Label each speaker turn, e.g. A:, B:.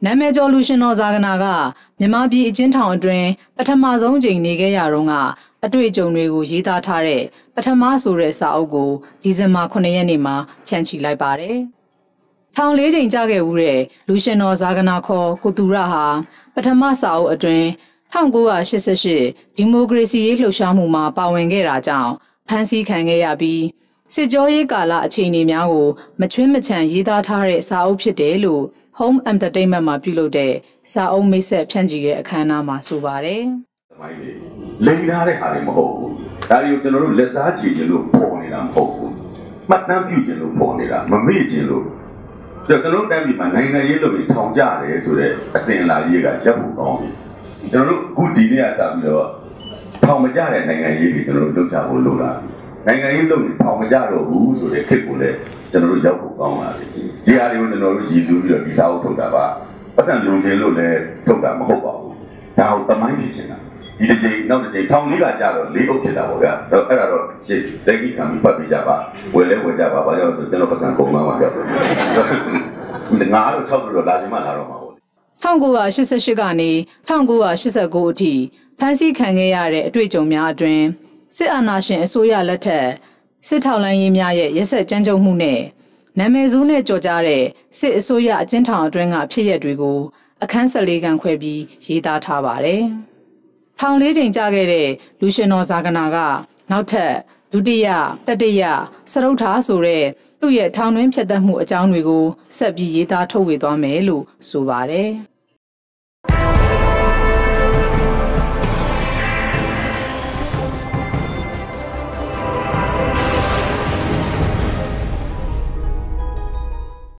A: နာမည်ကျော်လူရှင်တော်ဇာဂနာကမြန်မာပြည်အကျဉ်းထောင်အတွင်းပထမဆုံးချိန်နေခဲ့ရတော့ကအတွေ့အကြုံတွေကိုရေးသားထားတဲ့ပထမဆိုတဲ့စာအုပ်ကိုဒီဇင်ဘာ9ရက်နေ့မှာဖြန့်ချီလိုက်ပါတယ်။ထောင်၄ချိန်ကြာခဲ့ဦးတဲ့လူရှင်တော်ဇာဂနာခေါ်ကိုသူရဟာပထမစာအုပ်အတွင်း1988ဒီမိုကရေစီရေးလှုပ်ရှားမှုမှာပါဝင်ခဲ့တာကြောင့်ဖမ်းဆီးခံခဲ့ရပြီးစစ်ကြောရေးကာလအခြေအနေများကိုမချွင်းမချန်ရေးသားထားတဲ့စာအုပ်ဖြစ်တယ်လို့ Home Entertainment မှာပြုလုပ်တဲ့စာအုပ်မိတ်ဆက်ဖြန့်ချီတဲ့အခမ်းအနားမှာဆိုပါတယ်
B: ။လိန်ထားတဲ့ဟာတွေမဟုတ်ဘူး။ဒါတွေကိုကျွန်တော်တို့လက်စားချေခြင်းလို့ပေါ်နေတာမဟုတ်ဘူး။မှတ်တမ်းပြုခြင်းလို့ပေါ်နေတာမမေ့ခြင်းလို့ကျွန်တော်တို့တိုင်းပြည်မှာနိုင်ငံရေးလုပ်ပြီးထောင်ကြတယ်ဆိုတဲ့အစဉ်အလာကြီးကရပ်ဖို့ကောင်းတယ်။ကျွန်တော်တို့အခုဒီနေ့ကစပြီးတော့ထောင်မကြတဲ့နိုင်ငံရေးတွေကျွန်တော်တို့လုပ်ကြဖို့လိုလား။နိုင်ငံရေးလုပ်ပြီးထောင်မကြတော့ဘူးဆိုတဲ့ခေတ်ကိုလည်းကျွန်တော်တို့ရောက်ဖို့ကောင်းလာတယ်။ဒီဟာတွေကိုကျွန်တော်တို့ရည်စူးပြီးတော့ဒီစာအုပ်ထုတ်တာပါ။ပတ်စံလုံခြင်းလို့လည်းထုတ်တာမဟုတ်ပါဘူး။ဒါကိုတမိုင်းဖြစ်ချင်တာ။ဒီတစ်ချိန်နောက်တစ်ချိန်ထောင်လေးကကြတော့၄အုပ်ဖြစ်တာပေါ့ဗျာအဲ့ဒါတော့လက်ကြီးခံပြီးပတ်ပြီးကြပါဝယ်လဲဝယ်ကြပါဘာကြောင့်ကျွန်တော်ပတ်စံကုန်မှာကြောက်တယ်ငါတို့6လို့လာချင်မှလာတော့မှာပေါ့
A: 1988ကနေ1989အထိဖမ်းဆီးခံခဲ့ရတဲ့အတွေ့အကြုံများအတွင်းစစ်အာဏာရှင်အစိုးရလက်ထက်စစ်ထောက်လှမ်းရေးများရဲ့ရက်စက်ကြမ်းကြုတ်မှုနဲ့နာမည်ဆိုးနဲ့ကြော်ကြားတဲ့စစ်အစိုးရအကျဉ်းထောင်အတွင်းကဖြစ်ရပ်တွေကိုအခန်း14ခန်းခွဲပြီးရေးသားထားပါတယ်။ထောင်၄ချိန်ကြာခဲ့တဲ့လူရှင်တော်ဇာဂနာကနောက်ထပ်ဒုတိယတတိယစရုပ်ထားဆိုတဲ့သူ့ရဲ့ထောင်တွင်းဖြတ်သန်းမှုအကြောင်းတွေကိုဆက်ပြီးရေးသားထုတ်ဝေသွားမယ်လို့ဆိုပါတယ်။